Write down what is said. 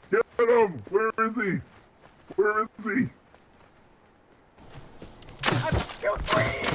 Get him! Where is he? Where is he? I've killed 3!